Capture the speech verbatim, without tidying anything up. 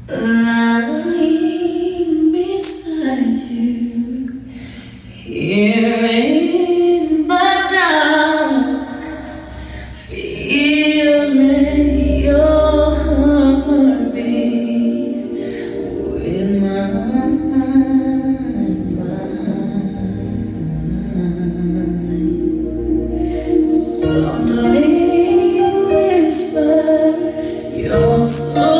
lying beside you here in the dark, feeling your heartbeat with mine, mine. Softly whisper your soul.